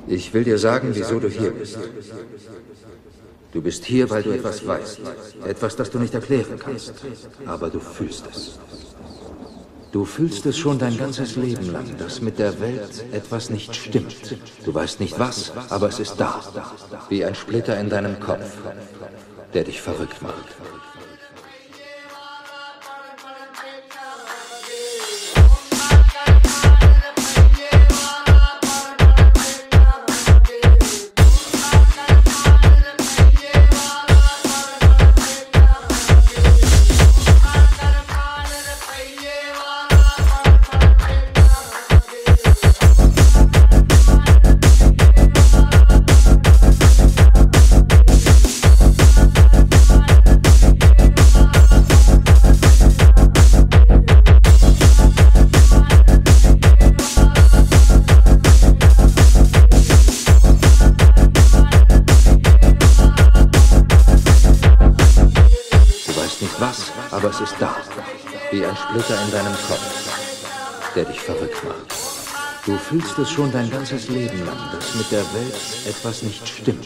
Ich will dir sagen, wieso du hier bist. Du bist hier, weil du etwas weißt. Etwas, das du nicht erklären kannst. Aber du fühlst es. Du fühlst es schon dein ganzes Leben lang, dass mit der Welt etwas nicht stimmt. Du weißt nicht was, aber es ist da. Wie ein Splitter in deinem Kopf, der dich verrückt macht. Aber es ist da, wie ein Splitter in deinem Kopf, der dich verrückt macht. Du fühlst es schon dein ganzes Leben lang, dass mit der Welt etwas nicht stimmt.